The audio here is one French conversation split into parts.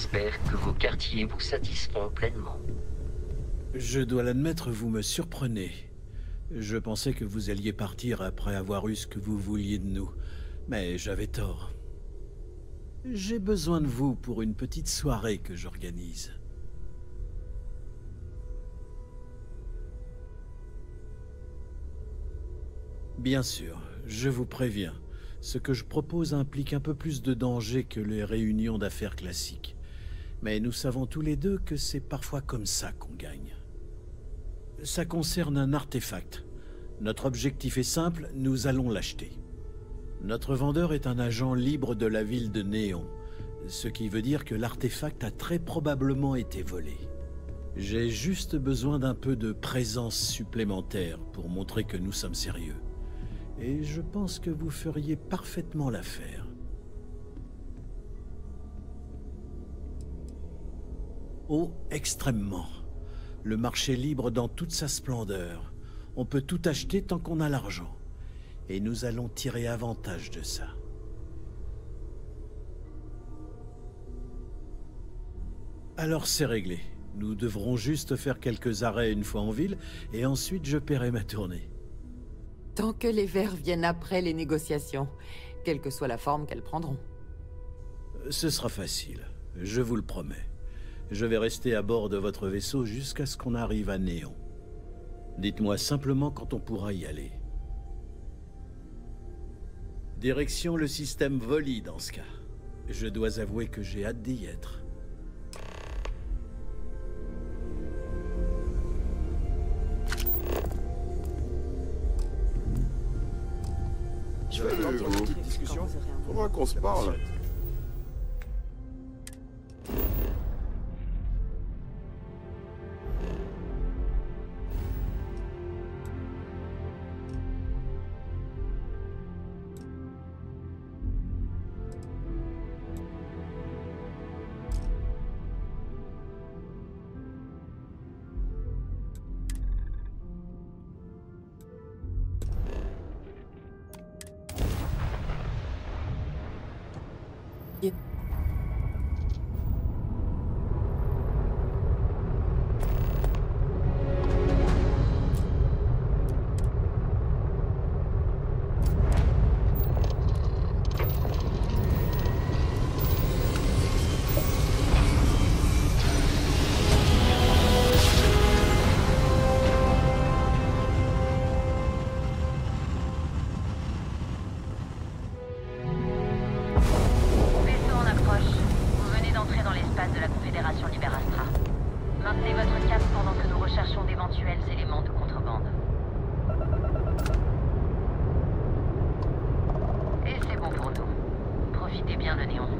J'espère que vos quartiers vous satisfont pleinement. Je dois l'admettre, vous me surprenez. Je pensais que vous alliez partir après avoir eu ce que vous vouliez de nous, mais j'avais tort. J'ai besoin de vous pour une petite soirée que j'organise. Bien sûr, je vous préviens. Ce que je propose implique un peu plus de danger que les réunions d'affaires classiques. Mais nous savons tous les deux que c'est parfois comme ça qu'on gagne. Ça concerne un artefact. Notre objectif est simple, nous allons l'acheter. Notre vendeur est un agent libre de la ville de Néon, ce qui veut dire que l'artefact a très probablement été volé. J'ai juste besoin d'un peu de présence supplémentaire pour montrer que nous sommes sérieux. Et je pense que vous feriez parfaitement l'affaire. Oh, extrêmement. Le marché libre dans toute sa splendeur. On peut tout acheter tant qu'on a l'argent. Et nous allons tirer avantage de ça. Alors c'est réglé. Nous devrons juste faire quelques arrêts une fois en ville, et ensuite je paierai ma tournée. Tant que les vers viennent après les négociations, quelle que soit la forme qu'elles prendront. Ce sera facile, je vous le promets. Je vais rester à bord de votre vaisseau jusqu'à ce qu'on arrive à Néon. Dites-moi simplement quand on pourra y aller. Direction le système Voli dans ce cas. Je dois avouer que j'ai hâte d'y être. Je vais avoir une petite discussion. Faudra qu'on se parle. Vaisseau en approche. Vous venez d'entrer dans l'espace de la Confédération Liberastra. Maintenez votre cap pendant que nous recherchons d'éventuels éléments de contrebande. Et c'est bon pour nous. Profitez bien de Néon.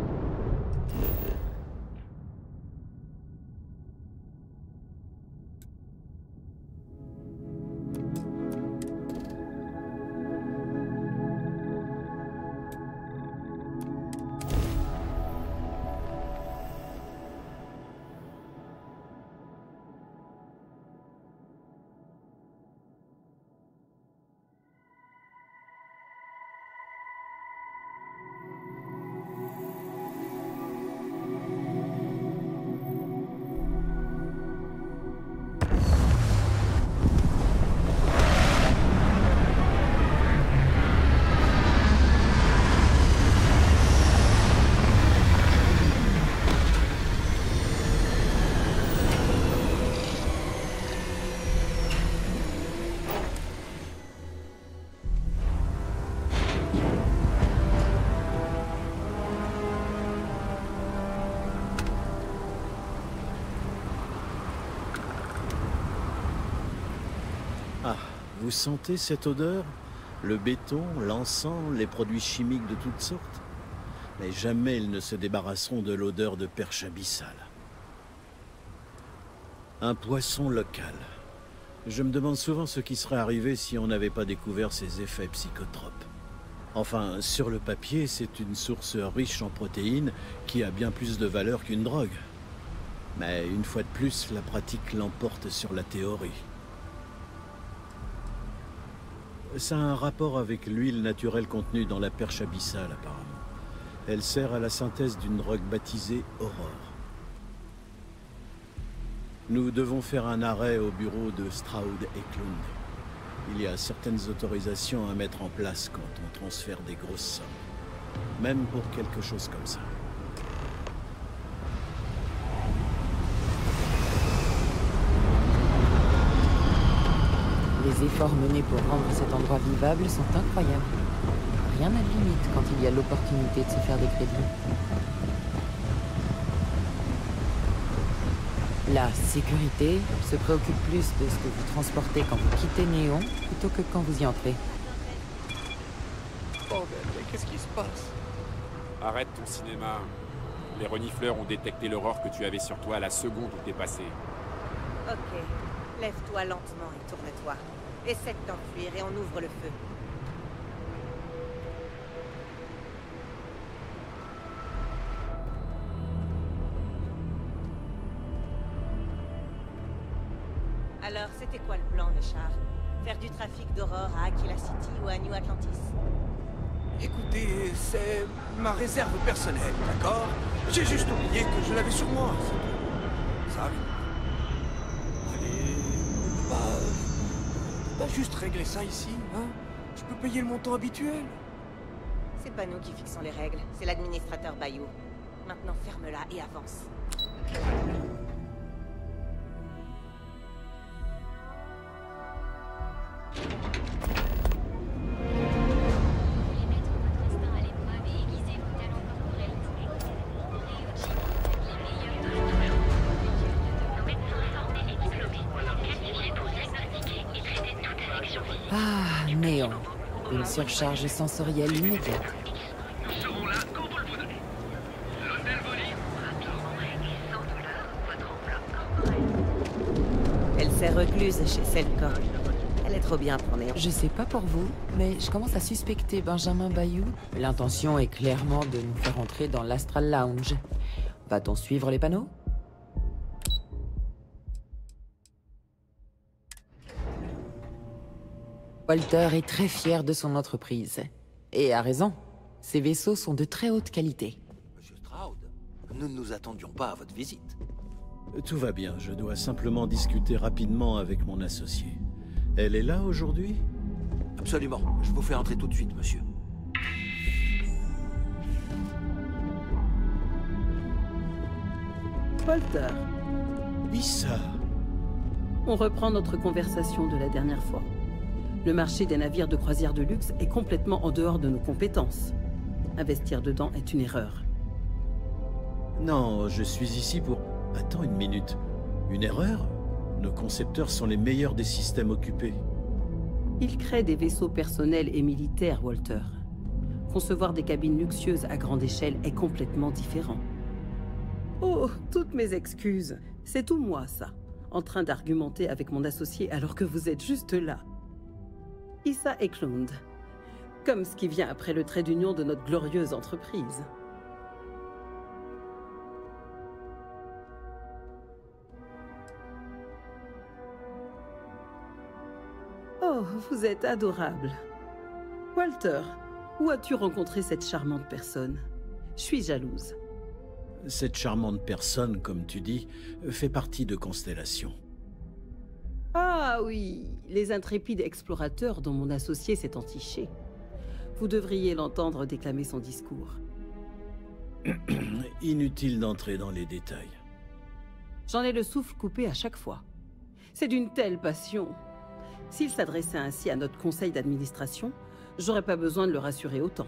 Ah, vous sentez cette odeur? Le béton, l'encens, les produits chimiques de toutes sortes? Mais jamais ils ne se débarrasseront de l'odeur de perche abyssale. Un poisson local. Je me demande souvent ce qui serait arrivé si on n'avait pas découvert ses effets psychotropes. Enfin, sur le papier, c'est une source riche en protéines qui a bien plus de valeur qu'une drogue. Mais une fois de plus, la pratique l'emporte sur la théorie. Ça a un rapport avec l'huile naturelle contenue dans la perche abyssale, apparemment. Elle sert à la synthèse d'une drogue baptisée Aurore. Nous devons faire un arrêt au bureau de Stroud Eklund. Il y a certaines autorisations à mettre en place quand on transfère des grosses sommes. Même pour quelque chose comme ça. Les efforts menés pour rendre cet endroit vivable sont incroyables. Rien n'a de limite quand il y a l'opportunité de se faire des crédits. La sécurité se préoccupe plus de ce que vous transportez quand vous quittez Néon plutôt que quand vous y entrez. Bordel, mais qu'est-ce qui se passe? Arrête ton cinéma. Les renifleurs ont détecté l'aurore que tu avais sur toi à la seconde où t'es passé. Ok. Lève-toi lentement et tourne-toi. Essaie de t'enfuir et on ouvre le feu. Alors, c'était quoi le plan de Char? Faire du trafic d'Aurore à Aquila City ou à New Atlantis? Écoutez, c'est ma réserve personnelle, d'accord? J'ai juste oublié que je l'avais sur moi, c'est tout. Ça arrive. Allez, pas juste régler ça ici, hein? Je peux payer le montant habituel. C'est pas nous qui fixons les règles, c'est l'administrateur Bayou. Maintenant, ferme-la et avance. Ah, Néon. Une surcharge sensorielle immédiate. Nous serons là quand vous le voudrez. L'hôtel Voli, rapidement et sans douleur, votre enveloppe. Elle s'est recluse chez Selcor. Elle est trop bien pour Néon. Je sais pas pour vous, mais je commence à suspecter Benjamin Bayou. L'intention est clairement de nous faire entrer dans l'Astral Lounge. Va-t-on suivre les panneaux? Walter est très fier de son entreprise. Et a raison. Ses vaisseaux sont de très haute qualité. Monsieur Stroud, nous ne nous attendions pas à votre visite. Tout va bien, je dois simplement discuter rapidement avec mon associé. Elle est là aujourd'hui? Absolument, je vous fais entrer tout de suite, monsieur. Walter, Issa! on reprend notre conversation de la dernière fois. Le marché des navires de croisière de luxe est complètement en dehors de nos compétences. Investir dedans est une erreur. Non, je suis ici pour... Attends une minute. Une erreur? Nos concepteurs sont les meilleurs des systèmes occupés. Ils créent des vaisseaux personnels et militaires, Walter. Concevoir des cabines luxueuses à grande échelle est complètement différent. Oh, toutes mes excuses. C'est tout moi, ça. En train d'argumenter avec mon associé alors que vous êtes juste là. Issa Eklund. Comme ce qui vient après le trait d'union de notre glorieuse entreprise. Oh, vous êtes adorable. Walter, où as-tu rencontré cette charmante personne? Je suis jalouse. Cette charmante personne, comme tu dis, fait partie de Constellation. Ah oui, les intrépides explorateurs dont mon associé s'est entiché. Vous devriez l'entendre déclamer son discours. Inutile d'entrer dans les détails. J'en ai le souffle coupé à chaque fois. C'est d'une telle passion. S'il s'adressait ainsi à notre conseil d'administration, j'aurais pas besoin de le rassurer autant.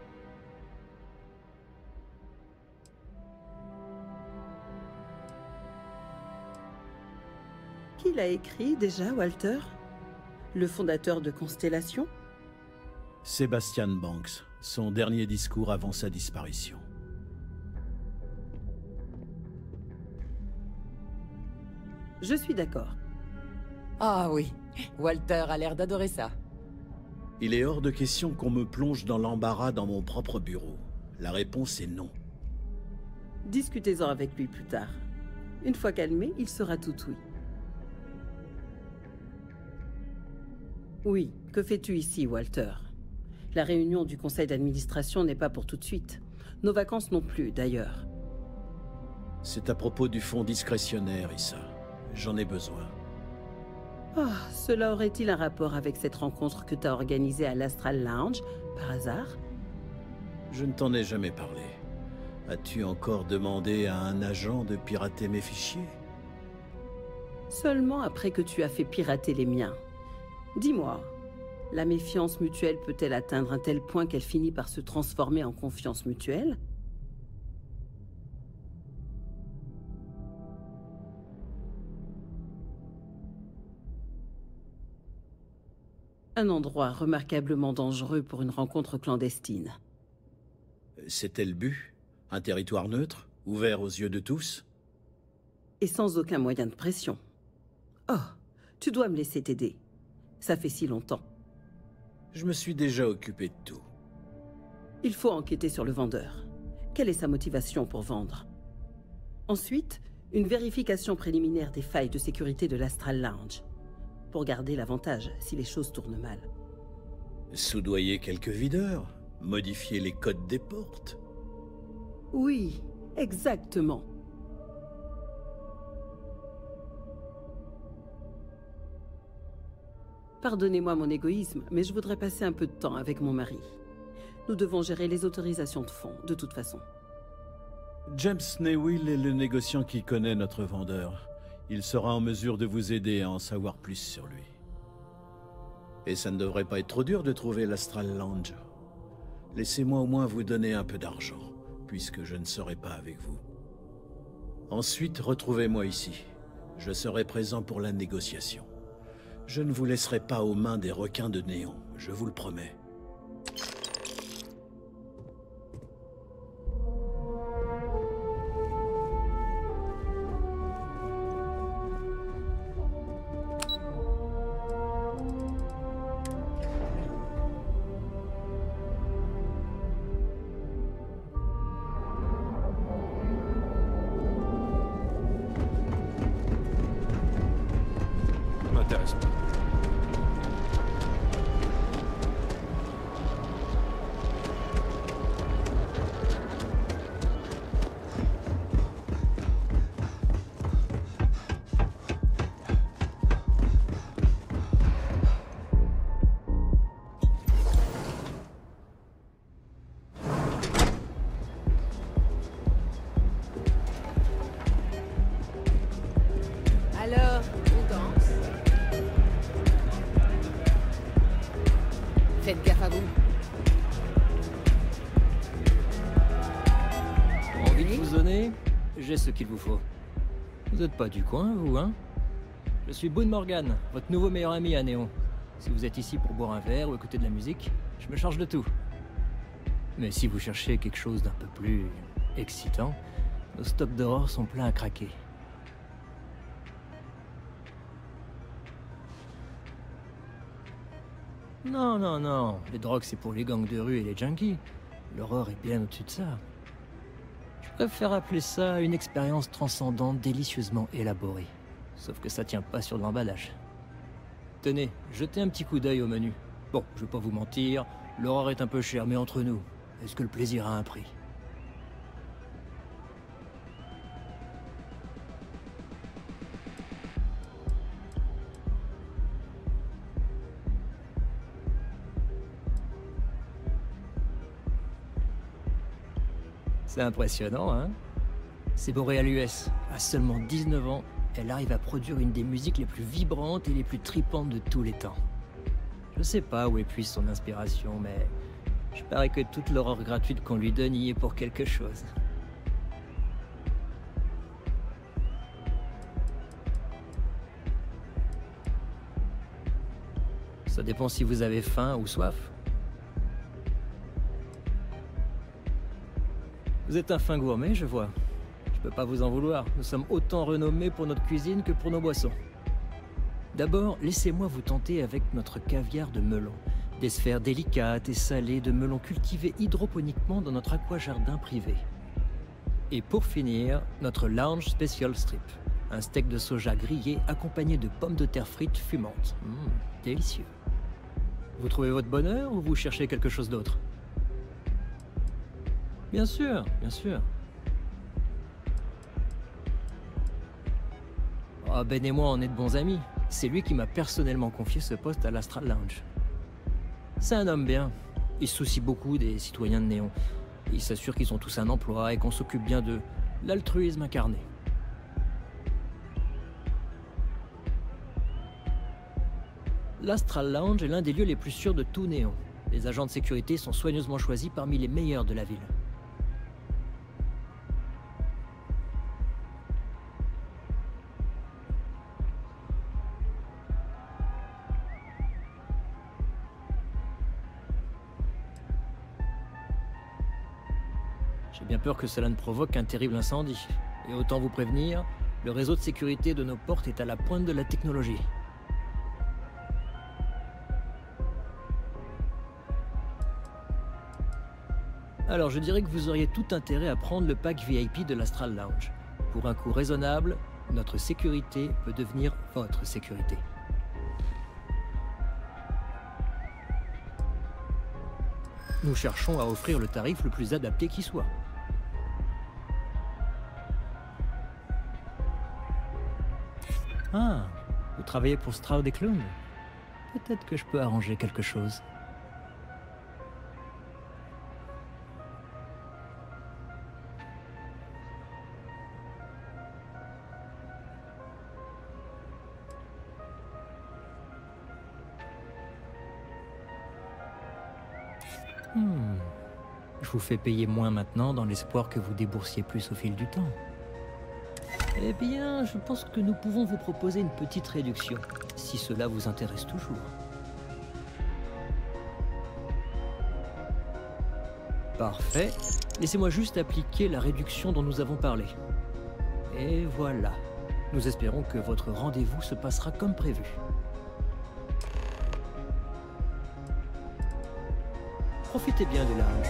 Qui l'a écrit déjà, Walter? Le fondateur de Constellation? Sebastian Banks, son dernier discours avant sa disparition. Je suis d'accord. Ah oui, Walter a l'air d'adorer ça. Il est hors de question qu'on me plonge dans l'embarras dans mon propre bureau. La réponse est non. Discutez-en avec lui plus tard. Une fois calmé, il sera tout oui. Oui, que fais-tu ici, Walter? La réunion du conseil d'administration n'est pas pour tout de suite. Nos vacances non plus, d'ailleurs. C'est à propos du fonds discrétionnaire, Issa. J'en ai besoin. Oh, cela aurait-il un rapport avec cette rencontre que t'as organisée à l'Astral Lounge, par hasard? Je ne t'en ai jamais parlé. As-tu encore demandé à un agent de pirater mes fichiers? Seulement après que tu as fait pirater les miens. Dis-moi, la méfiance mutuelle peut-elle atteindre un tel point qu'elle finit par se transformer en confiance mutuelle? Un endroit remarquablement dangereux pour une rencontre clandestine. C'était le but? Un territoire neutre, ouvert aux yeux de tous? Et sans aucun moyen de pression. Oh, tu dois me laisser t'aider. Ça fait si longtemps. Je me suis déjà occupé de tout. Il faut enquêter sur le vendeur. Quelle est sa motivation pour vendre? Ensuite, une vérification préliminaire des failles de sécurité de l'Astral Lounge. Pour garder l'avantage si les choses tournent mal. Soudoyer quelques videurs? Modifier les codes des portes? Oui, exactement. Pardonnez-moi mon égoïsme, mais je voudrais passer un peu de temps avec mon mari. Nous devons gérer les autorisations de fonds, de toute façon. James Newill est le négociant qui connaît notre vendeur. Il sera en mesure de vous aider à en savoir plus sur lui. Et ça ne devrait pas être trop dur de trouver l'Astral Lounge. Laissez-moi au moins vous donner un peu d'argent, puisque je ne serai pas avec vous. Ensuite, retrouvez-moi ici. Je serai présent pour la négociation. Je ne vous laisserai pas aux mains des requins de néon, je vous le promets. M'intéresse pas. Alors, on danse. Faites gaffe à vous. Envie de fusionner? J'ai ce qu'il vous faut. Vous n'êtes pas du coin, vous, hein? Je suis Boone Morgan, votre nouveau meilleur ami à Néon. Si vous êtes ici pour boire un verre ou écouter de la musique, je me charge de tout. Mais si vous cherchez quelque chose d'un peu plus excitant, nos stocks d'horreur sont pleins à craquer. Non, non, non. Les drogues, c'est pour les gangs de rue et les junkies. L'horreur est bien au-dessus de ça. Je préfère appeler ça une expérience transcendante délicieusement élaborée. Sauf que ça tient pas sur de l'emballage. Tenez, jetez un petit coup d'œil au menu. Bon, je vais pas vous mentir, l'horreur est un peu chère, mais entre nous, est-ce que le plaisir a un prix? C'est impressionnant, hein? C'est Boreal US. À seulement 19 ans, elle arrive à produire une des musiques les plus vibrantes et les plus tripantes de tous les temps. Je sais pas où épuise son inspiration, mais je parie que toute l'horreur gratuite qu'on lui donne y est pour quelque chose. Ça dépend si vous avez faim ou soif. Vous êtes un fin gourmet, je vois. Je peux pas vous en vouloir. Nous sommes autant renommés pour notre cuisine que pour nos boissons. D'abord, laissez-moi vous tenter avec notre caviar de melon. Des sphères délicates et salées de melon cultivés hydroponiquement dans notre aquajardin privé. Et pour finir, notre lounge special strip. Un steak de soja grillé accompagné de pommes de terre frites fumantes. Délicieux. Vous trouvez votre bonheur ou vous cherchez quelque chose d'autre? Bien sûr, bien sûr. Oh, Ben et moi, on est de bons amis. C'est lui qui m'a personnellement confié ce poste à l'Astral Lounge. C'est un homme bien. Il se soucie beaucoup des citoyens de Néon. Il s'assure qu'ils ont tous un emploi et qu'on s'occupe bien d'eux. L'altruisme incarné. L'Astral Lounge est l'un des lieux les plus sûrs de tout Néon. Les agents de sécurité sont soigneusement choisis parmi les meilleurs de la ville. J'ai bien peur que cela ne provoque un terrible incendie. Et autant vous prévenir, le réseau de sécurité de nos portes est à la pointe de la technologie. Alors je dirais que vous auriez tout intérêt à prendre le pack VIP de l'Astral Lounge. Pour un coût raisonnable, notre sécurité peut devenir votre sécurité. Nous cherchons à offrir le tarif le plus adapté qui soit. Ah, vous travaillez pour Stroud et Klum? Peut-être que je peux arranger quelque chose. Je vous fais payer moins maintenant dans l'espoir que vous déboursiez plus au fil du temps. Eh bien, je pense que nous pouvons vous proposer une petite réduction, si cela vous intéresse toujours. Parfait. Laissez-moi juste appliquer la réduction dont nous avons parlé. Et voilà. Nous espérons que votre rendez-vous se passera comme prévu. Profitez bien du lounge.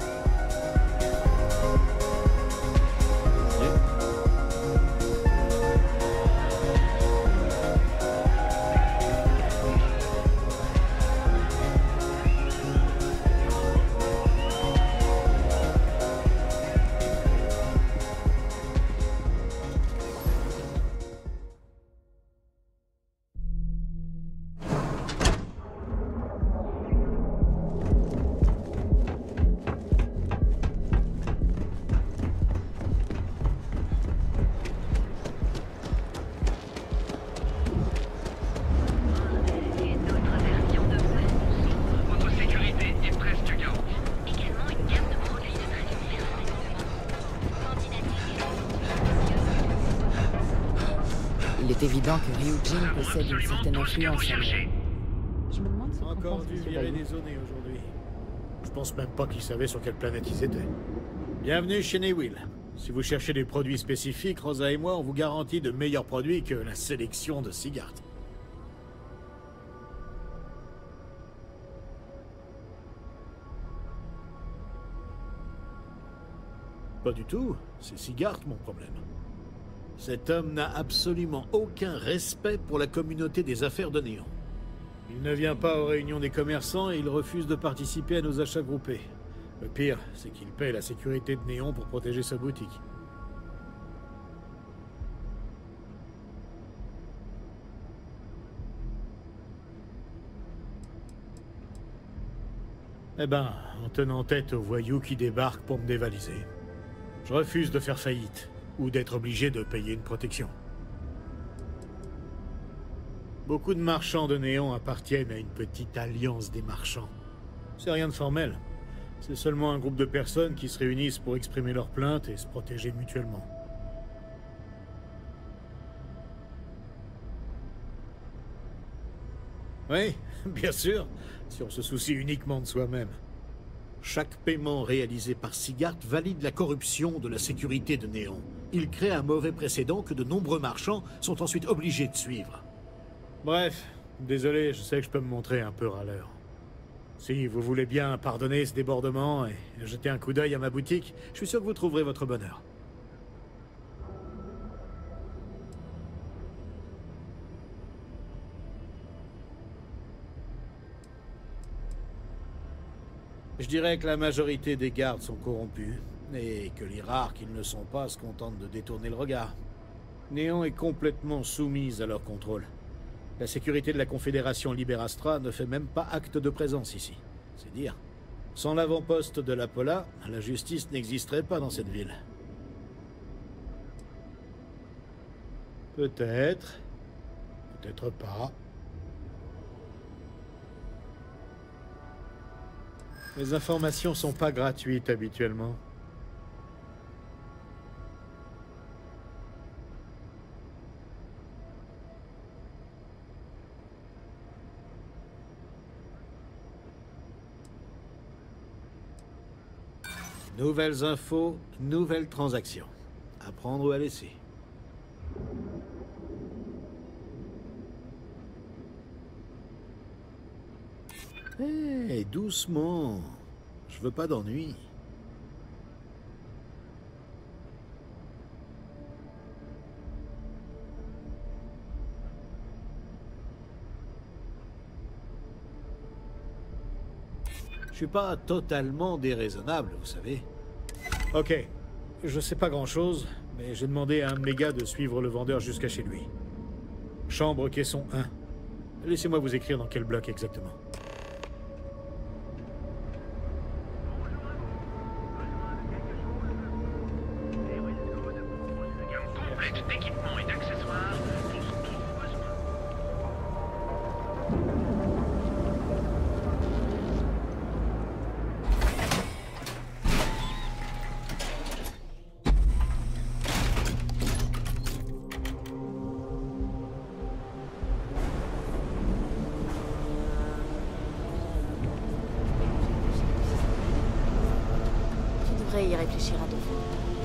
Il est évident que Ryujin possède une certaine influence. Je me demande ce qu'on Encore pense, dû monsieur virer Bayou. des zones aujourd'hui. Je pense même pas qu'ils savaient sur quelle planète ils étaient. Bienvenue chez Newill. Si vous cherchez des produits spécifiques, Rosa et moi, on vous garantit de meilleurs produits que la sélection de Sigart. Pas du tout. C'est Sigart mon problème. Cet homme n'a absolument aucun respect pour la communauté des affaires de Néon. Il ne vient pas aux réunions des commerçants et il refuse de participer à nos achats groupés. Le pire, c'est qu'il paie la sécurité de Néon pour protéger sa boutique. Eh ben, en tenant tête aux voyous qui débarquent pour me dévaliser. Je refuse de faire faillite, ou d'être obligé de payer une protection. Beaucoup de marchands de Néon appartiennent à une petite alliance des marchands. C'est rien de formel. C'est seulement un groupe de personnes qui se réunissent pour exprimer leurs plaintes et se protéger mutuellement. Oui, bien sûr, si on se soucie uniquement de soi-même. Chaque paiement réalisé par Sigart valide la corruption de la sécurité de Néon. Il crée un mauvais précédent que de nombreux marchands sont ensuite obligés de suivre. Bref, désolé, je sais que je peux me montrer un peu râleur. Si vous voulez bien pardonner ce débordement et jeter un coup d'œil à ma boutique, je suis sûr que vous trouverez votre bonheur. Je dirais que la majorité des gardes sont corrompus, et que les rares qui ne le sont pas se contentent de détourner le regard. Néant est complètement soumise à leur contrôle. La sécurité de la Confédération Liberastra ne fait même pas acte de présence ici. C'est dire. Sans l'avant-poste de la Pola, la justice n'existerait pas dans cette ville. Peut-être. Peut-être pas. Les informations sont pas gratuites habituellement. Nouvelles infos, nouvelles transactions. À prendre ou à laisser. Hé, doucement. Je veux pas d'ennui. Je suis pas totalement déraisonnable, vous savez. Ok, je sais pas grand-chose, mais j'ai demandé à un de mes gars de suivre le vendeur jusqu'à chez lui. Chambre caisson 1. Laissez-moi vous écrire dans quel bloc exactement. Complète d'équipements et d'accessoires pour tous vos besoins. Tu devrais y réfléchir à deux fois.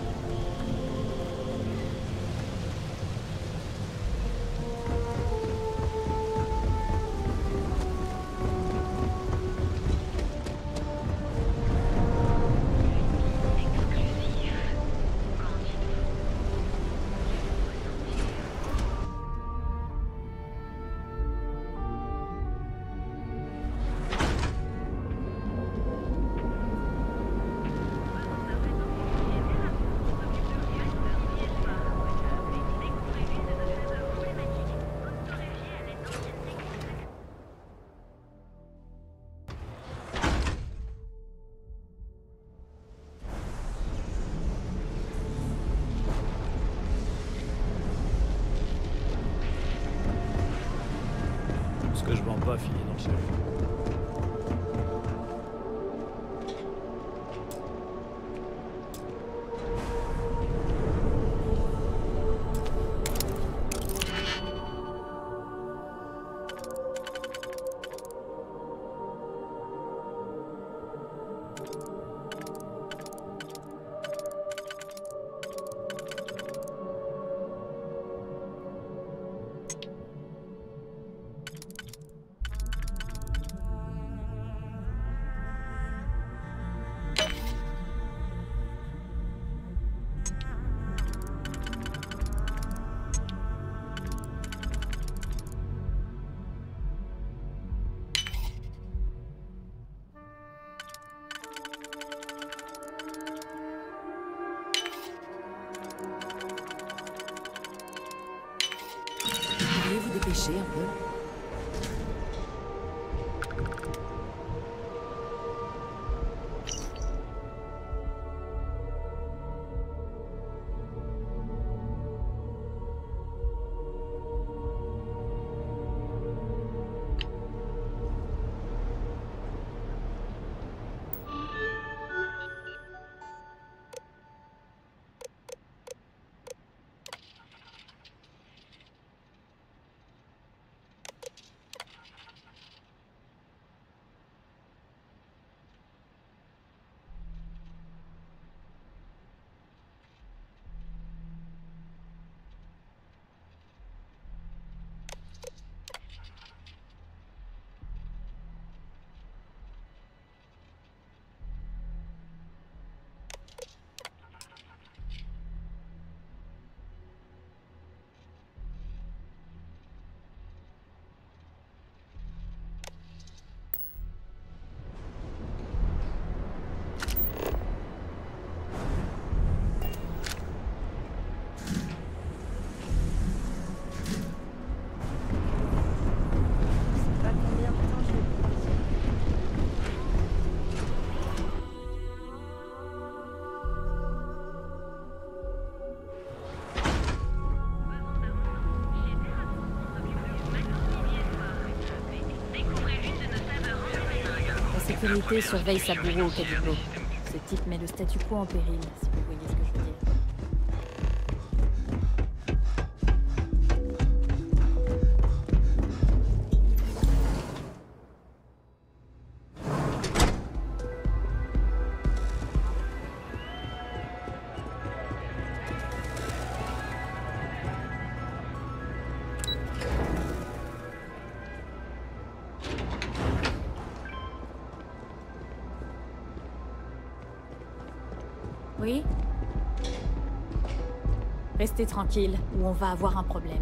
Ce que je vends pas finit dans le salut. Vous vous dépêcher un peu? sécurité surveille sa bourreau au Cadipo. Ce type met le statu quo en péril, si vous voyez ce que je veux dire. Oui? Restez tranquille, ou on va avoir un problème.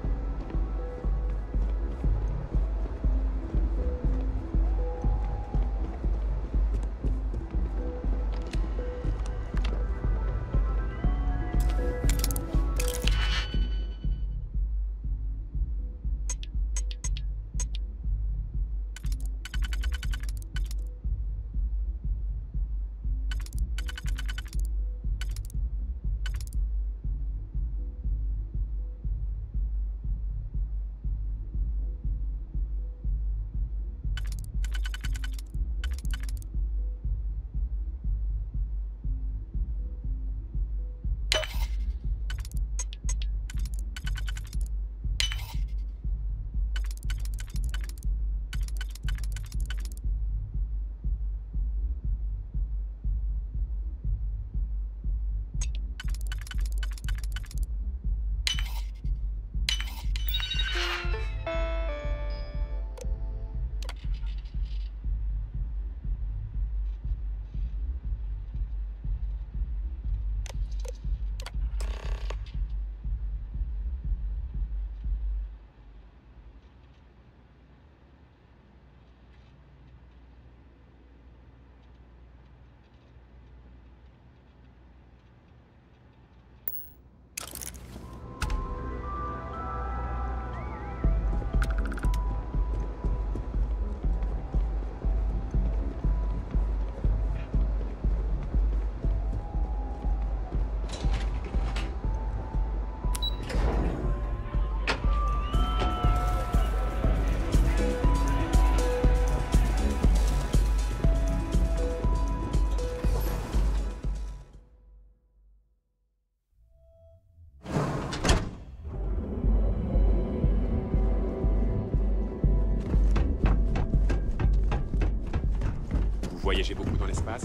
Voyagez beaucoup dans l'espace.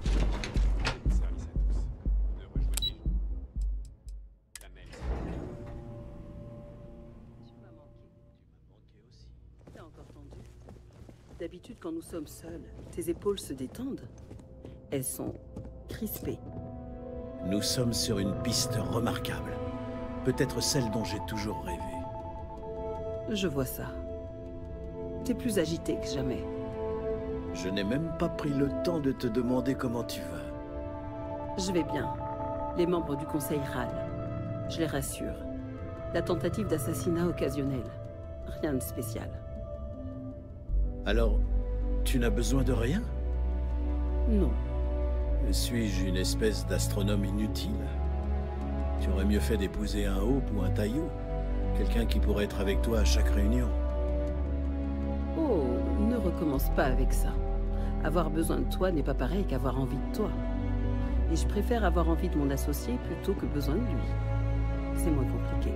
Service à tous. Ne rejoignez jamais. Tu m'as manqué. Aussi. T'as encore tendu. D'habitude, quand nous sommes seuls, tes épaules se détendent. Elles sont crispées. Nous sommes sur une piste remarquable. Peut-être celle dont j'ai toujours rêvé. Je vois ça. T'es plus agité que jamais. Je n'ai même pas pris le temps de te demander comment tu vas. Je vais bien. Les membres du conseil râlent. Je les rassure. La tentative d'assassinat occasionnel. Rien de spécial. Alors, tu n'as besoin de rien? Non. Suis-je une espèce d'astronome inutile? Tu aurais mieux fait d'épouser un Hope ou un Taillot. Quelqu'un qui pourrait être avec toi à chaque réunion. Oh, ne recommence pas avec ça. Avoir besoin de toi n'est pas pareil qu'avoir envie de toi. Et je préfère avoir envie de mon associé plutôt que besoin de lui. C'est moins compliqué.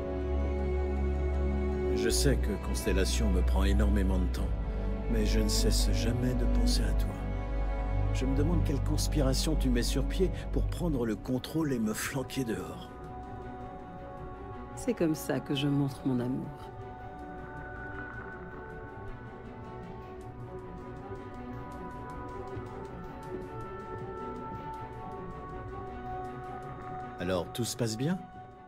Je sais que Constellation me prend énormément de temps, mais je ne cesse jamais de penser à toi. Je me demande quelle conspiration tu mets sur pied pour prendre le contrôle et me flanquer dehors. C'est comme ça que je montre mon amour. Alors, tout se passe bien?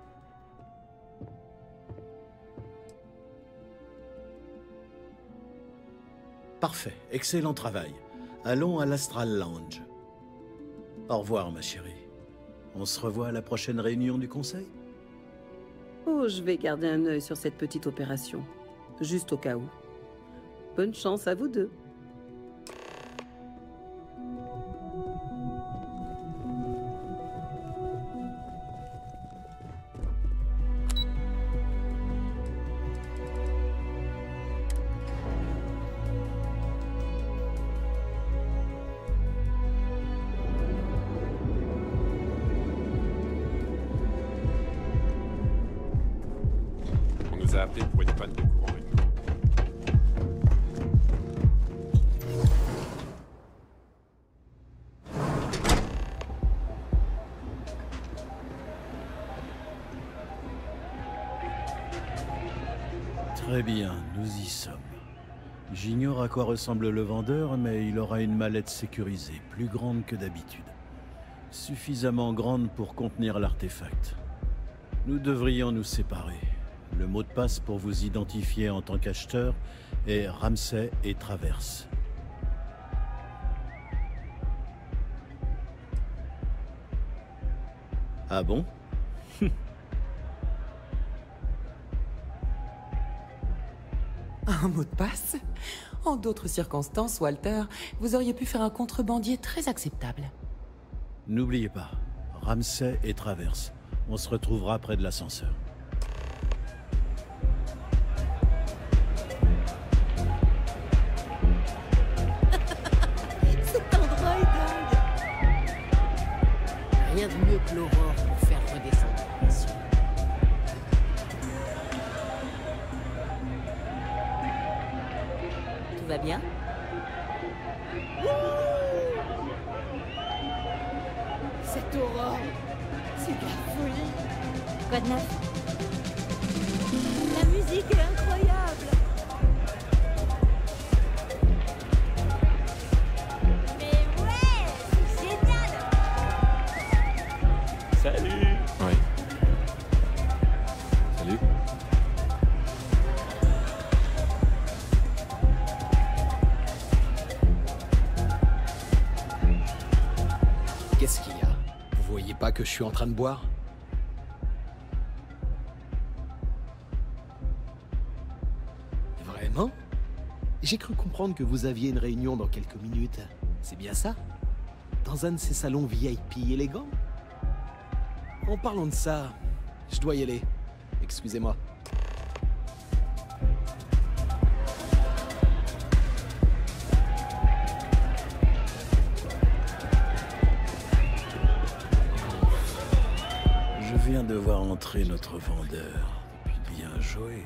Parfait, excellent travail. Allons à l'Astral Lounge. Au revoir, ma chérie. On se revoit à la prochaine réunion du conseil? Oh, je vais garder un œil sur cette petite opération. Juste au cas où. Bonne chance à vous deux. a appelé pour une panne de courant uniquement. Très bien, nous y sommes. J'ignore à quoi ressemble le vendeur, mais il aura une mallette sécurisée, plus grande que d'habitude. Suffisamment grande pour contenir l'artefact. Nous devrions nous séparer. Le mot de passe pour vous identifier en tant qu'acheteur est Ramsay et Traverse. Ah bon? Un mot de passe? En d'autres circonstances, Walter, vous auriez pu faire un contrebandier très acceptable. N'oubliez pas, Ramsay et Traverse. On se retrouvera près de l'ascenseur. Cet endroit est dingue. Rien de mieux que l'aurore pour faire redescendre la pression. Tout va bien? Cette aurore, c'est de la folie. Quoi de neuf? La musique est incroyable. Mais ouais, c'est génial. Salut! Ouais. Salut. Qu'est-ce qu'il y a? Vous voyez pas que je suis en train de boire? Vraiment? J'ai cru comprendre que vous aviez une réunion dans quelques minutes. C'est bien ça? Dans un de ces salons VIP élégants? En parlant de ça, je dois y aller. Excusez-moi. Je viens de voir entrer notre vendeur. Bien joué.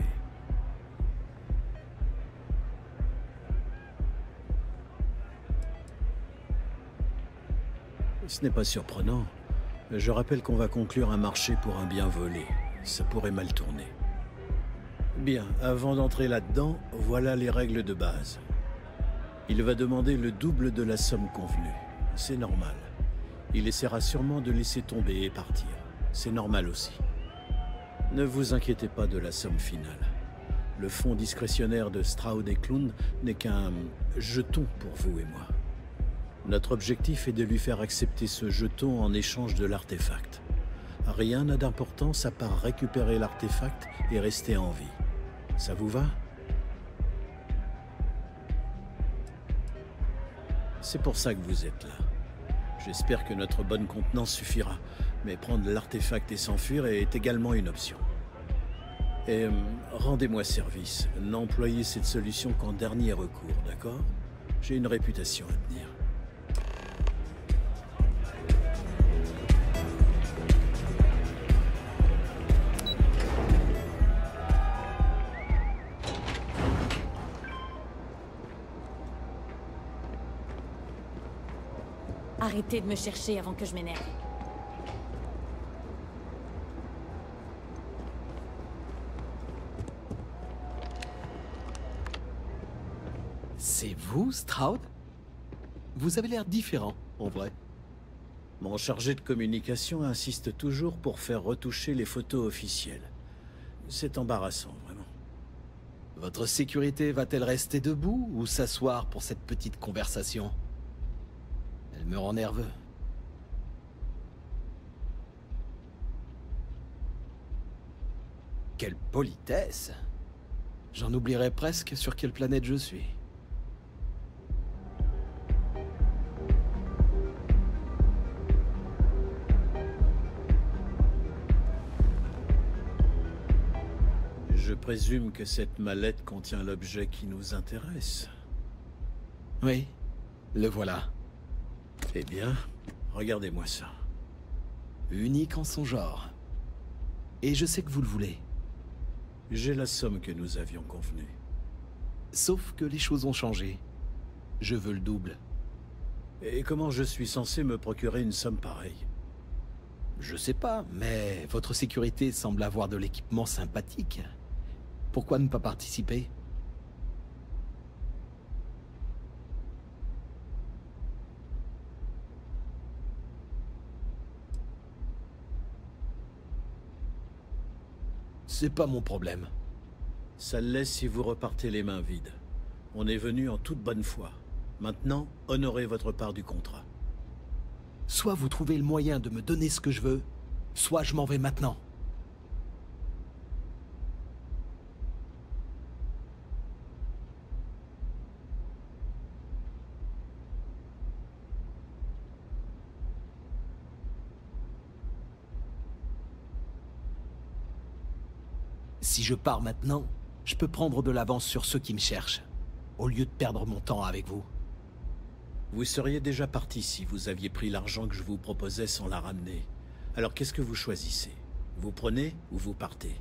Ce n'est pas surprenant. Je rappelle qu'on va conclure un marché pour un bien volé. Ça pourrait mal tourner. Bien, avant d'entrer là-dedans, voilà les règles de base. Il va demander le double de la somme convenue. C'est normal. Il essaiera sûrement de laisser tomber et partir. C'est normal aussi. Ne vous inquiétez pas de la somme finale. Le fonds discrétionnaire de Stroud et Klund n'est qu'un jeton pour vous et moi. Notre objectif est de lui faire accepter ce jeton en échange de l'artefact. Rien n'a d'importance à part récupérer l'artefact et rester en vie. Ça vous va? C'est pour ça que vous êtes là. J'espère que notre bonne contenance suffira, mais prendre l'artefact et s'enfuir est également une option. Et rendez-moi service. N'employez cette solution qu'en dernier recours, d'accord? J'ai une réputation à tenir. Arrêtez de me chercher avant que je m'énerve. C'est vous, Stroud? Vous avez l'air différent, en vrai. Mon chargé de communication insiste toujours pour faire retoucher les photos officielles. C'est embarrassant, vraiment. Votre sécurité va-t-elle rester debout ou s'asseoir pour cette petite conversation? Elle me rend nerveux. Quelle politesse! J'en oublierais presque sur quelle planète je suis. Je présume que cette mallette contient l'objet qui nous intéresse. Oui, le voilà. Eh bien, regardez-moi ça. Unique en son genre. Et je sais que vous le voulez. J'ai la somme que nous avions convenue. Sauf que les choses ont changé. Je veux le double. Et comment je suis censé me procurer une somme pareille? Je sais pas, mais votre sécurité semble avoir de l'équipement sympathique. Pourquoi ne pas participer? C'est pas mon problème. Ça le laisse si vous repartez les mains vides. On est venu en toute bonne foi. Maintenant, honorez votre part du contrat. Soit vous trouvez le moyen de me donner ce que je veux, soit je m'en vais maintenant. Si je pars maintenant, je peux prendre de l'avance sur ceux qui me cherchent, au lieu de perdre mon temps avec vous. Vous seriez déjà parti si vous aviez pris l'argent que je vous proposais sans la ramener. Alors qu'est-ce que vous choisissez? Vous prenez ou vous partez?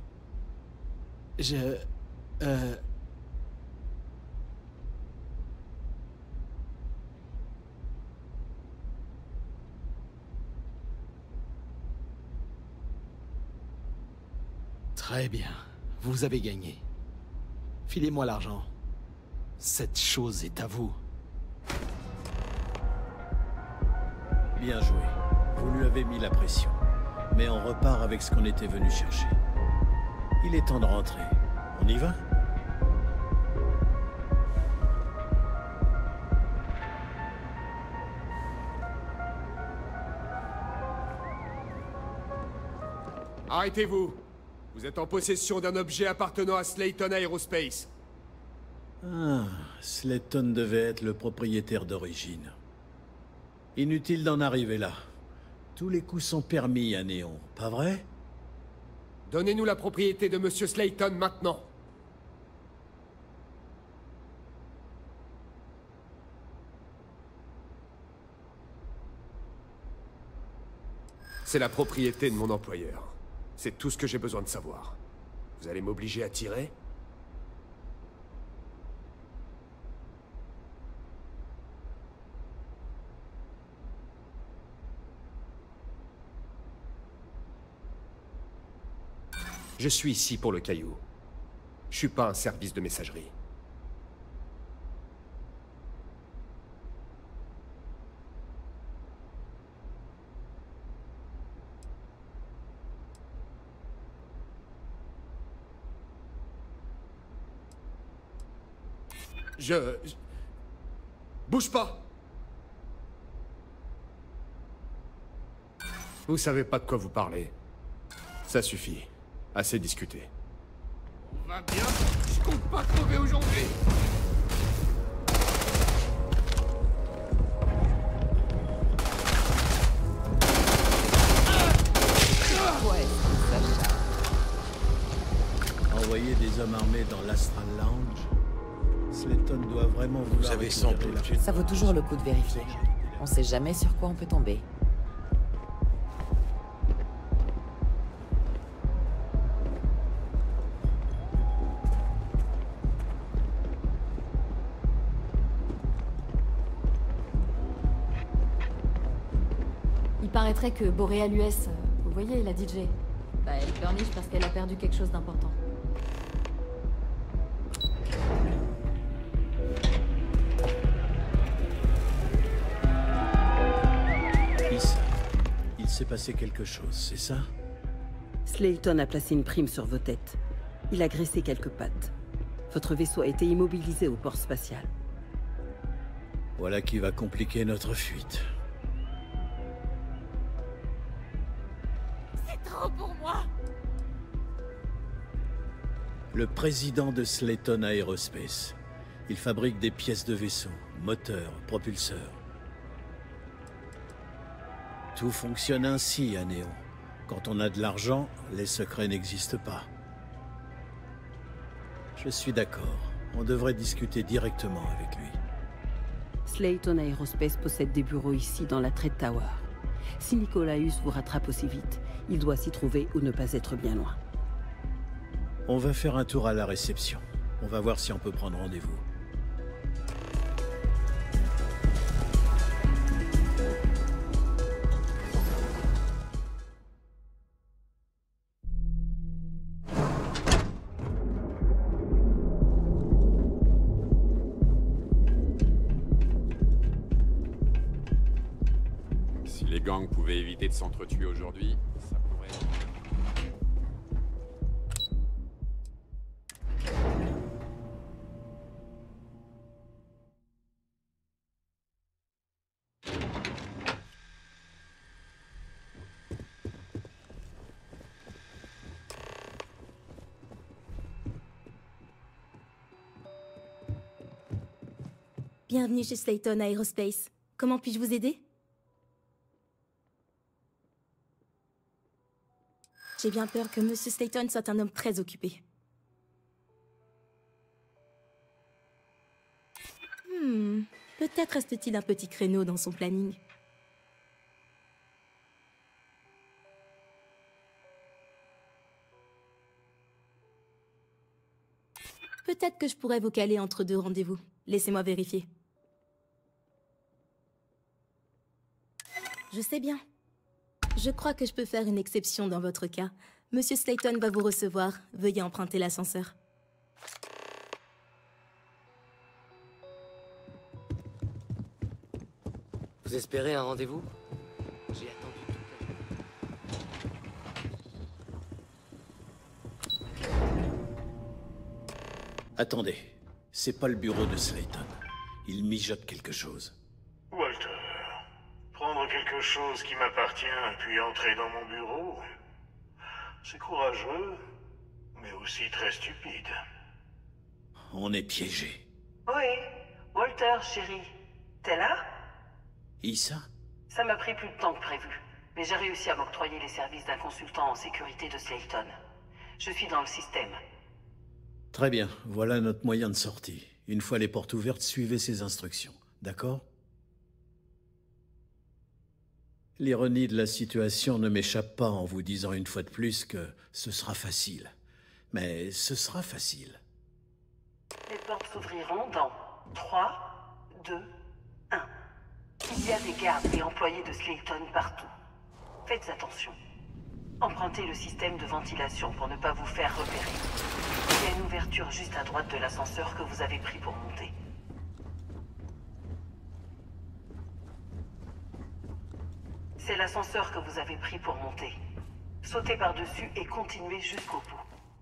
Très bien. Vous avez gagné. Filez-moi l'argent. Cette chose est à vous. Bien joué. Vous lui avez mis la pression. Mais on repart avec ce qu'on était venu chercher. Il est temps de rentrer. On y va? Arrêtez-vous! Vous êtes en possession d'un objet appartenant à Slayton Aerospace. Ah, Slayton devait être le propriétaire d'origine. Inutile d'en arriver là. Tous les coups sont permis à Néon, pas vrai? Donnez-nous la propriété de Monsieur Slayton maintenant. C'est la propriété de mon employeur. C'est tout ce que j'ai besoin de savoir. Vous allez m'obliger à tirer? Je suis ici pour le caillou. Je suis pas un service de messagerie. Bouge pas! Vous savez pas de quoi vous parlez. Ça suffit. Assez discuté. On va bien. Je compte pas crever aujourd'hui. Envoyer des hommes armés dans l'Astral Lounge? Slayton doit vraiment vouloir... Vous avez sans doute... Ça vaut toujours le coup de vérifier. On sait jamais sur quoi on peut tomber. Il paraîtrait que Boreal US, vous voyez la DJ, elle pleurniche parce qu'elle a perdu quelque chose d'important. Il s'est passé quelque chose, c'est ça? Slayton a placé une prime sur vos têtes. Il a graissé quelques pattes. Votre vaisseau a été immobilisé au port spatial. Voilà qui va compliquer notre fuite. C'est trop pour moi! Le président de Slayton Aerospace. Il fabrique des pièces de vaisseau, moteurs, propulseurs. Tout fonctionne ainsi à Néon. Quand on a de l'argent, les secrets n'existent pas. Je suis d'accord. On devrait discuter directement avec lui. Slayton Aerospace possède des bureaux ici dans la Trade Tower. Si Nicolaus vous rattrape aussi vite, il doit s'y trouver ou ne pas être bien loin. On va faire un tour à la réception. On va voir si on peut prendre rendez-vous. Si les gangs pouvaient éviter de s'entretuer aujourd'hui, ça pourrait... Bienvenue chez Slayton Aerospace. Comment puis-je vous aider? J'ai bien peur que Monsieur Slayton soit un homme très occupé. Peut-être reste-t-il un petit créneau dans son planning. Peut-être que je pourrais vous caler entre deux rendez-vous. Laissez-moi vérifier. Je sais bien. Je crois que je peux faire une exception dans votre cas. Monsieur Slayton va vous recevoir. Veuillez emprunter l'ascenseur. Vous espérez un rendez-vous? J'ai attendu toute la journée. Attendez, c'est pas le bureau de Slayton. Il mijote quelque chose. Walter, prendre quelque chose qui m'appartient puis entrer dans mon bureau, c'est courageux, mais aussi très stupide. On est piégé. Oui, Walter, chérie. T'es là? Issa? Ça m'a pris plus de temps que prévu, mais j'ai réussi à m'octroyer les services d'un consultant en sécurité de Slayton. Je suis dans le système. Très bien, voilà notre moyen de sortie. Une fois les portes ouvertes, suivez ces instructions, d'accord? L'ironie de la situation ne m'échappe pas en vous disant une fois de plus que ce sera facile. Mais ce sera facile. Les portes s'ouvriront dans 3, 2, 1. Il y a des gardes et employés de Slayton partout. Faites attention. Empruntez le système de ventilation pour ne pas vous faire repérer. Il y a une ouverture juste à droite de l'ascenseur que vous avez pris pour monter. C'est l'ascenseur que vous avez pris pour monter. Sautez par-dessus et continuez jusqu'au bout.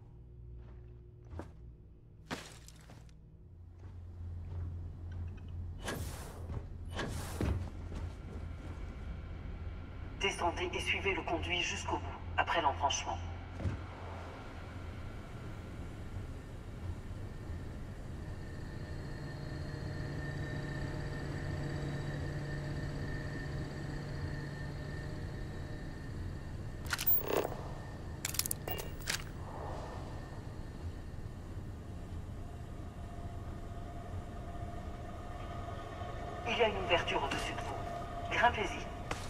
Descendez et suivez le conduit jusqu'au bout, après l'embranchement. Il y a une ouverture au-dessus de vous. Grimpez-y.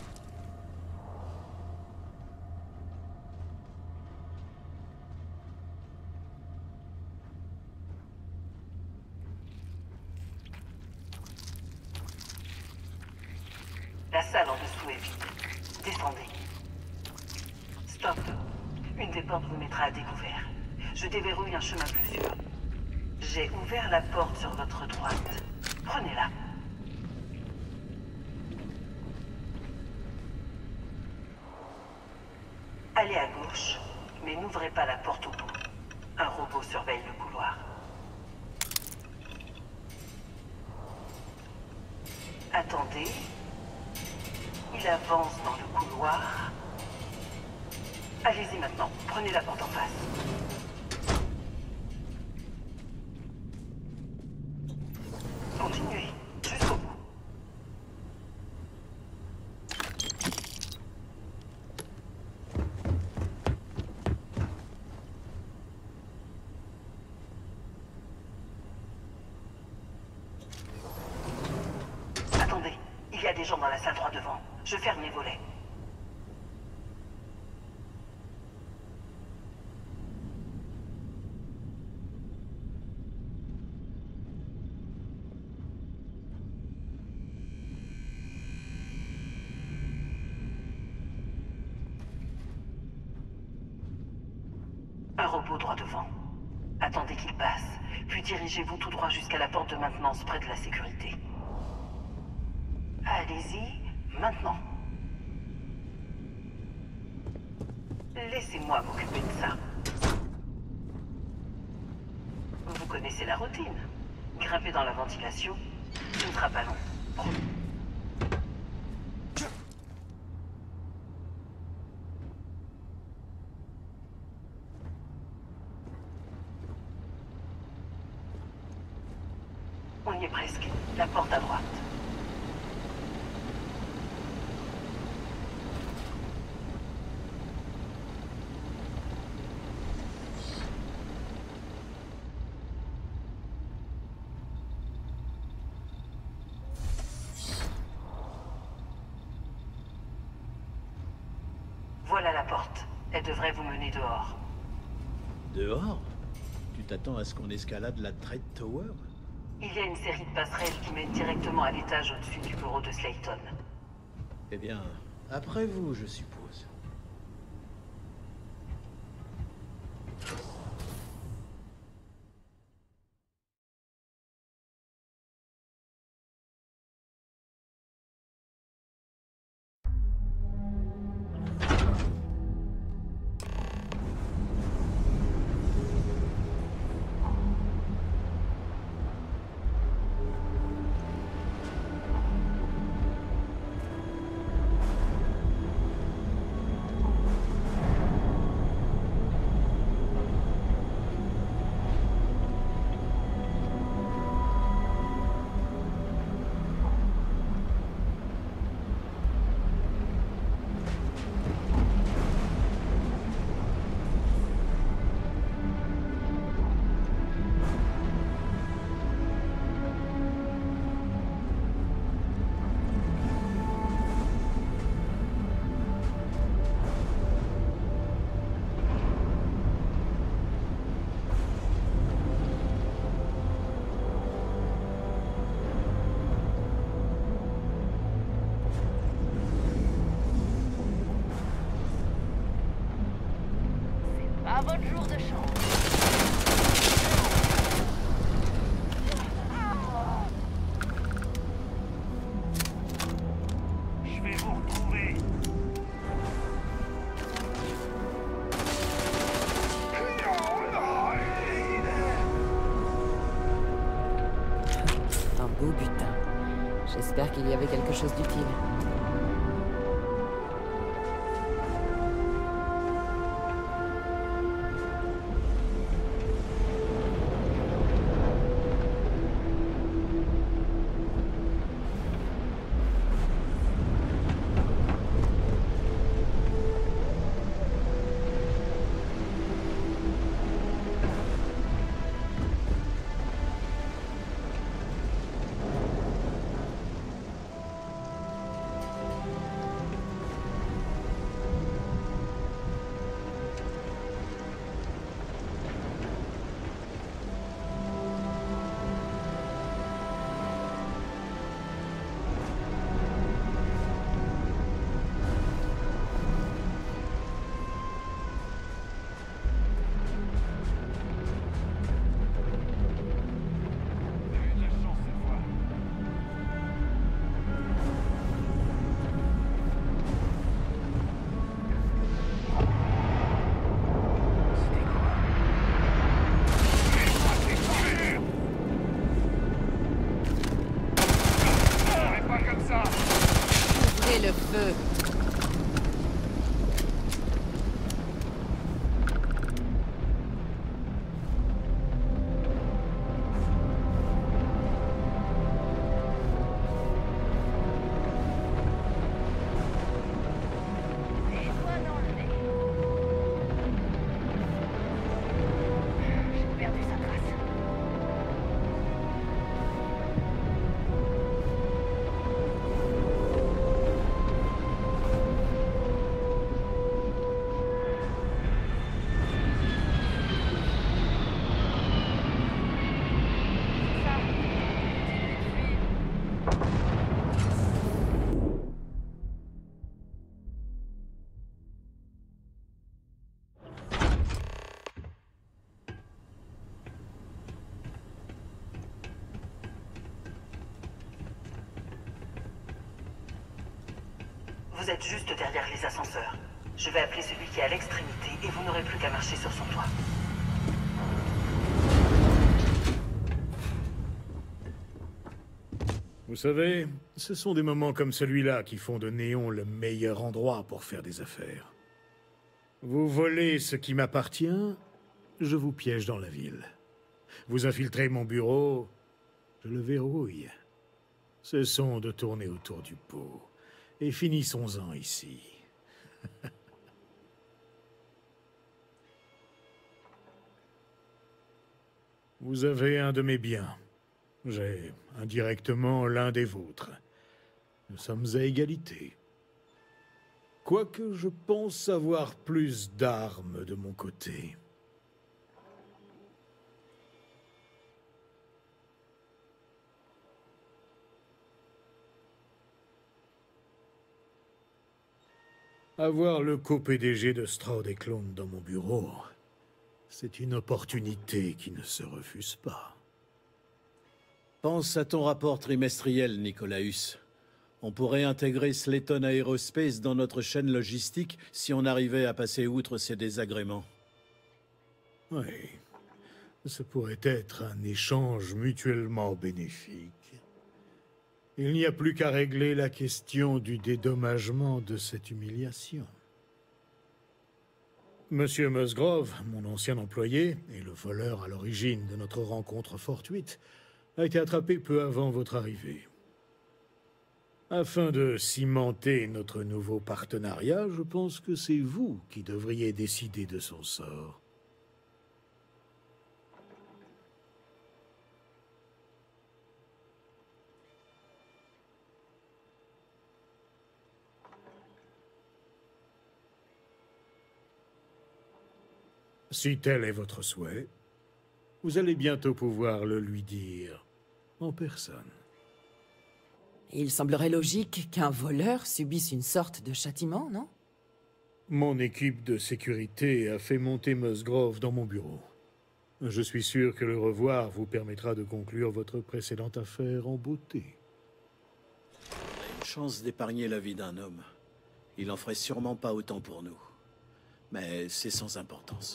La salle en dessous est vide. Descendez. Stop. Une des portes vous mettra à découvert. Je déverrouille un chemin plus sûr. J'ai ouvert la porte sur votre droite. Prenez-la. Allez à gauche, mais n'ouvrez pas la porte au bout. Un robot surveille le couloir. Attendez. Il avance dans le couloir. Allez-y maintenant, prenez la porte en face. Continuez, jusqu'au bout. Attendez, il y a des gens dans la salle droit devant. Je ferme les volets. droit devant. Attendez qu'il passe, puis dirigez-vous tout droit jusqu'à la porte de maintenance près de la sécurité. Allez-y, maintenant. Laissez-moi m'occuper de ça. Vous connaissez la routine. Grimpez dans la ventilation, ce ne sera pas long. Promis. On y est presque. La porte à droite. Voilà la porte. Elle devrait vous mener dehors. Dehors? Tu t'attends à ce qu'on escalade la Trade Tower? Il y a une série de passerelles qui mènent directement à l'étage au-dessus du bureau de Slayton. Eh bien, après vous, je suppose. À votre jour de chance. Je vais vous retrouver. Un beau butin. J'espère qu'il y avait quelque chose d'utile. Vous êtes juste derrière les ascenseurs. Je vais appeler celui qui est à l'extrémité et vous n'aurez plus qu'à marcher sur son toit. Vous savez, ce sont des moments comme celui-là qui font de Néon le meilleur endroit pour faire des affaires. Vous volez ce qui m'appartient, je vous piège dans la ville. Vous infiltrez mon bureau, je le verrouille. Cessons de tourner autour du pot, et finissons-en ici. Vous avez un de mes biens. J'ai indirectement l'un des vôtres. Nous sommes à égalité. Quoique je pense avoir plus d'armes de mon côté. Avoir le co-PDG de Stroud et Clone dans mon bureau, c'est une opportunité qui ne se refuse pas. Pense à ton rapport trimestriel, Nicolaus. On pourrait intégrer Slayton Aerospace dans notre chaîne logistique si on arrivait à passer outre ces désagréments. Oui, ce pourrait être un échange mutuellement bénéfique. Il n'y a plus qu'à régler la question du dédommagement de cette humiliation. Monsieur Musgrove, mon ancien employé, et le voleur à l'origine de notre rencontre fortuite, a été attrapé peu avant votre arrivée. Afin de cimenter notre nouveau partenariat, je pense que c'est vous qui devriez décider de son sort. Si tel est votre souhait, vous allez bientôt pouvoir le lui dire en personne. Il semblerait logique qu'un voleur subisse une sorte de châtiment, non? Mon équipe de sécurité a fait monter Musgrove dans mon bureau. Je suis sûr que le revoir vous permettra de conclure votre précédente affaire en beauté. On a une chance d'épargner la vie d'un homme. Il en ferait sûrement pas autant pour nous. Mais c'est sans importance.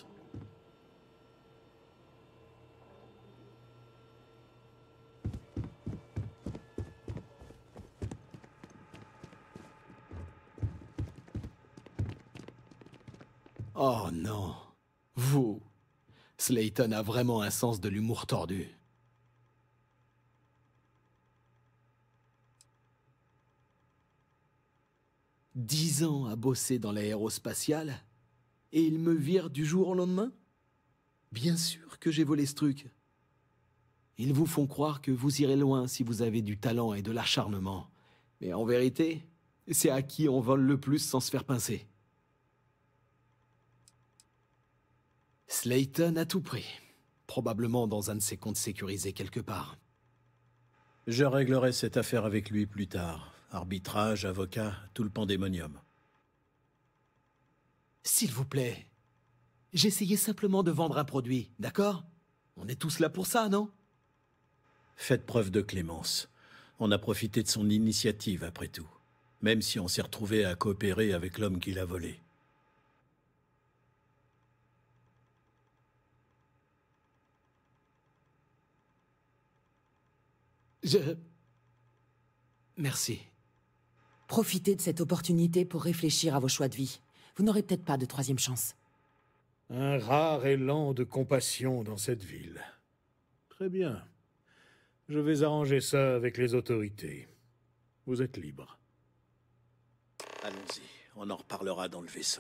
Oh non. Vous. Slayton a vraiment un sens de l'humour tordu. « 10 ans à bosser dans l'aérospatiale, et il me vire du jour au lendemain? Bien sûr que j'ai volé ce truc. Ils vous font croire que vous irez loin si vous avez du talent et de l'acharnement. Mais en vérité, c'est à qui on vole le plus sans se faire pincer. Slayton a tout pris. Probablement dans un de ses comptes sécurisés quelque part. Je réglerai cette affaire avec lui plus tard. Arbitrage, avocat, tout le pandémonium. S'il vous plaît. J'essayais simplement de vendre un produit, d'accord? On est tous là pour ça, non? Faites preuve de clémence. On a profité de son initiative, après tout. Même si on s'est retrouvé à coopérer avec l'homme qui l'a volé. Merci. Profitez de cette opportunité pour réfléchir à vos choix de vie. Vous n'aurez peut-être pas de troisième chance. Un rare élan de compassion dans cette ville. Très bien. Je vais arranger ça avec les autorités. Vous êtes libre. Allons-y, on en reparlera dans le vaisseau.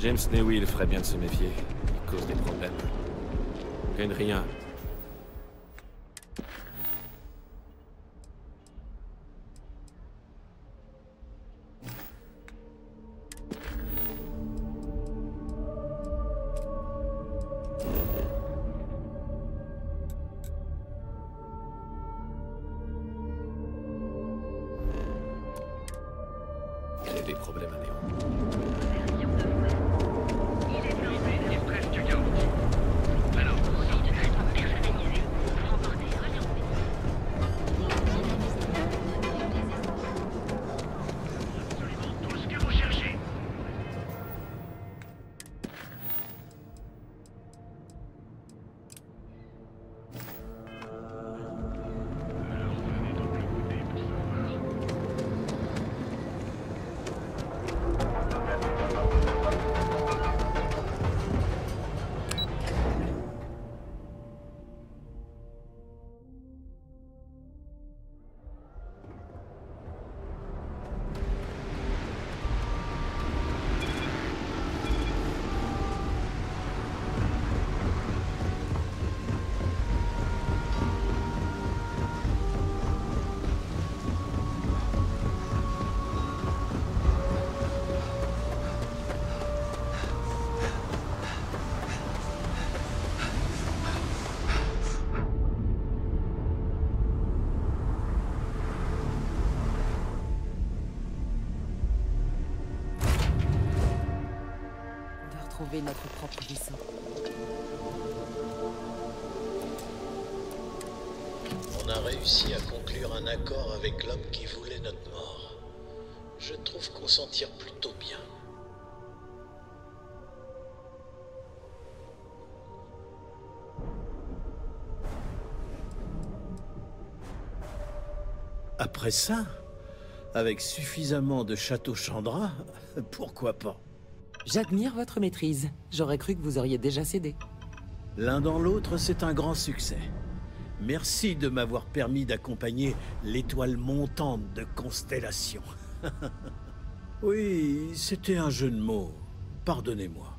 James Newell ferait bien de se méfier. Il cause des problèmes. Gagne rien. Il y a des problèmes à Néon. Trouver notre propre vaisseau. On a réussi à conclure un accord avec l'homme qui voulait notre mort. Je trouve qu'on s'en tire plutôt bien. Après ça, avec suffisamment de château Chandra, pourquoi pas? J'admire votre maîtrise. J'aurais cru que vous auriez déjà cédé. L'un dans l'autre, c'est un grand succès. Merci de m'avoir permis d'accompagner l'étoile montante de Constellation. Oui, c'était un jeu de mots. Pardonnez-moi.